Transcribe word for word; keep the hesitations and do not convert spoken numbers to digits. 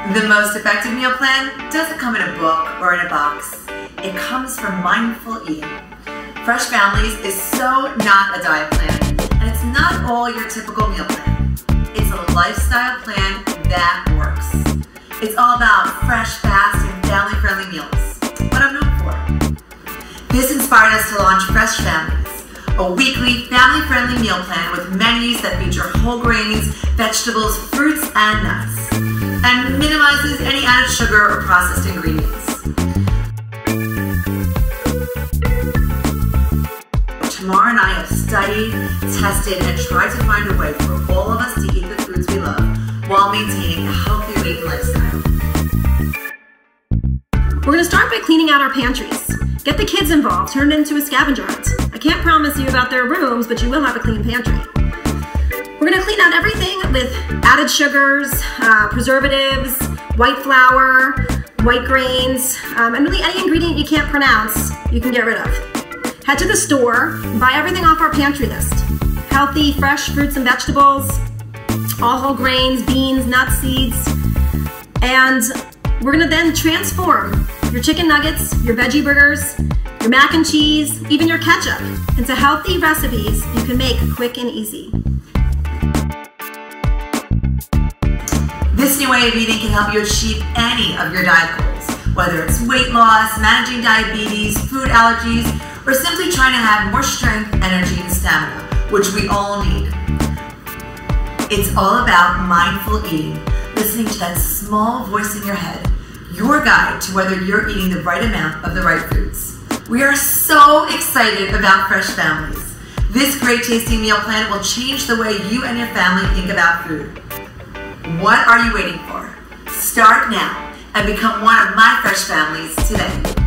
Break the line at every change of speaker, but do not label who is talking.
The most effective meal plan doesn't come in a book or in a box. It comes from mindful eating. Fresh Families is so not a diet plan, and it's not all your typical meal plan. It's a lifestyle plan that works. It's all about fresh, fast, and family-friendly meals, what I'm known for. This inspired us to launch Fresh Families, a weekly family-friendly meal plan with menus that feature whole grains, vegetables, fruits, and nuts, and minimizes any added sugar or processed ingredients. Tamara and I have studied, tested, and tried to find a way for all of us to eat the foods we love while maintaining a healthy weight and lifestyle.
We're going to start by cleaning out our pantries. Get the kids involved, turn it into a scavenger hunt. I can't promise you about their rooms, but you will have a clean pantry. We're going to clean out everything with added sugars, uh, preservatives, white flour, white grains, um, and really any ingredient you can't pronounce, you can get rid of. Head to the store and buy everything off our pantry list. Healthy, fresh fruits and vegetables, all whole grains, beans, nuts, seeds. And we're gonna then transform your chicken nuggets, your veggie burgers, your mac and cheese, even your ketchup into healthy recipes you can make quick and easy.
This new way of eating can help you achieve any of your diet goals, whether it's weight loss, managing diabetes, food allergies, or simply trying to have more strength, energy, and stamina, which we all need. It's all about mindful eating, listening to that small voice in your head, your guide to whether you're eating the right amount of the right foods. We are so excited about Fresh Families. This great tasting meal plan will change the way you and your family think about food. What are you waiting for? Start now and become one of my Fresh Families today.